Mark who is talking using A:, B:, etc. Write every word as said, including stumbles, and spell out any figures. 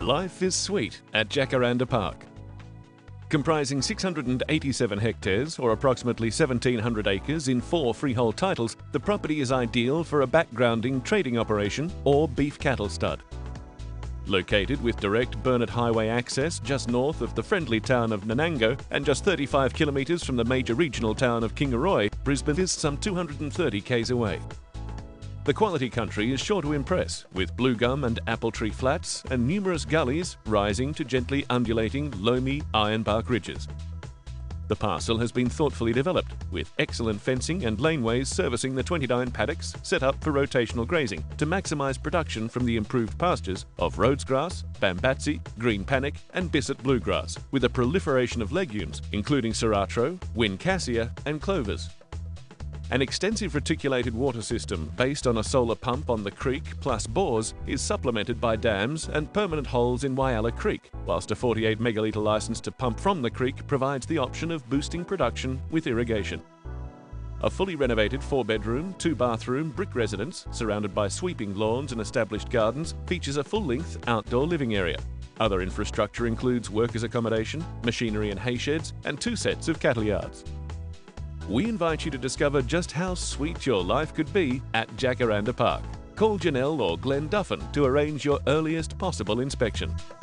A: Life is sweet at Jacaranda Park. Comprising six hundred eighty-seven hectares, or approximately seventeen hundred acres in four freehold titles, the property is ideal for a backgrounding trading operation or beef cattle stud. Located with direct Burnett Highway access just north of the friendly town of Nanango and just thirty-five kilometres from the major regional town of Kingaroy, Brisbane is some two hundred thirty k's away. The quality country is sure to impress, with blue gum and apple tree flats and numerous gullies rising to gently undulating, loamy ironbark ridges. The parcel has been thoughtfully developed, with excellent fencing and laneways servicing the twenty-nine paddocks set up for rotational grazing to maximise production from the improved pastures of Rhodes grass, Bambatsi, green panic and Bissett bluegrass, with a proliferation of legumes including Ceratro, Win cassia and clovers. An extensive reticulated water system based on a solar pump on the creek plus bores is supplemented by dams and permanent holes in Wyalla Creek, whilst a forty-eight megalitre licence to pump from the creek provides the option of boosting production with irrigation. A fully renovated four-bedroom, two-bathroom brick residence surrounded by sweeping lawns and established gardens features a full-length outdoor living area. Other infrastructure includes workers' accommodation, machinery and hay sheds, and two sets of cattle yards. We invite you to discover just how sweet your life could be at Jacaranda Park. Call Janelle or Glenn Duffin to arrange your earliest possible inspection.